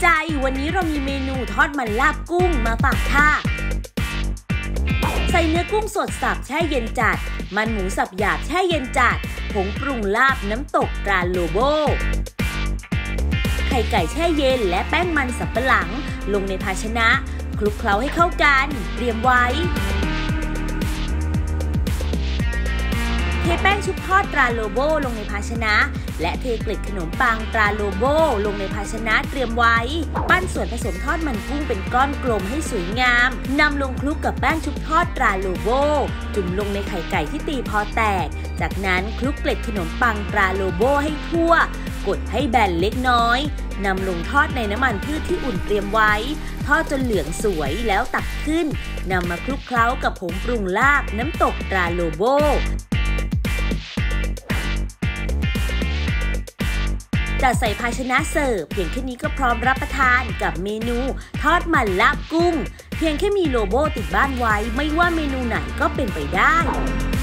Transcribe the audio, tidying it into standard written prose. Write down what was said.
ใจวันนี้เรามีเมนูทอดมันลาบกุ้งมาฝากค่ะใส่เนื้อกุ้งสดสับแช่เย็นจัดมันหมูสับหยาบแช่เย็นจัดผงปรุงลาบน้ำตกตราโลโบไข่ไก่แช่เย็นและแป้งมันสับปะหลังลงในภาชนะคลุกเคล้าให้เข้ากันเตรียมไว้เทแป้งชุบทอดตราโลโบลงในภาชนะและเทเกล็ดขนมปังตราโลโบลงในภาชนะเตรียมไว้ปั้นส่วนผสมทอดมันกุ้งเป็นก้อนกลมให้สวยงามนำลงคลุกกับแป้งชุบทอดตราโลโบจุ่มลงในไข่ไก่ที่ตีพอแตกจากนั้นคลุกเกล็ดขนมปังตราโลโบให้ทั่วกดให้แบนเล็กน้อยนำลงทอดในน้ำมันพืชที่อุ่นเตรียมไว้ทอดจนเหลืองสวยแล้วตักขึ้นนำมาคลุกเคล้ากับผงปรุงลาบน้ำตกตราโลโบจัดใส่ภาชนะเสิร์ฟเพียงแค่นี้ก็พร้อมรับประทานกับเมนูทอดมันลาบกุ้งเพียงแค่มีโลโบติดบ้านไว้ไม่ว่าเมนูไหนก็เป็นไปได้